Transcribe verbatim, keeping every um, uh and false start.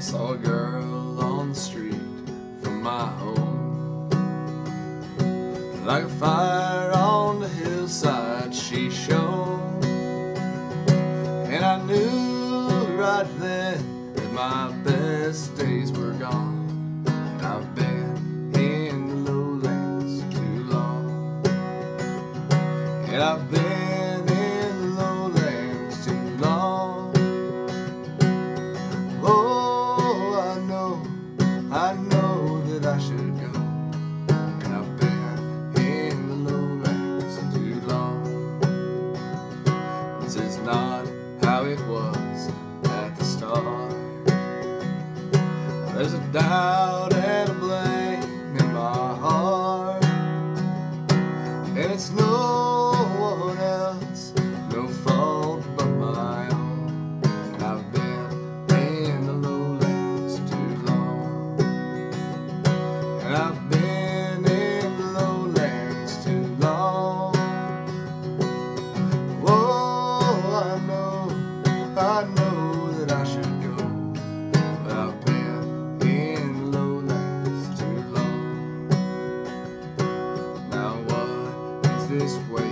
saw a girl on the street from my home. Like a fire on the hillside she shone, and I knew right then that my best days were gone. And I've been in the lowlands too long, and I've been in the lowlands too long. Oh, I know, I know that I should go, and I've been in the lowlands too long. This is not how it was at the start. There's a doubt and a blame in my heart, and it's no one else, no fault but my own. And I've been in the lowlands too long, and I've been in the lowlands too long. Whoa, I know, I know that I should go, but I've been in the lowlands too long. Now what is this way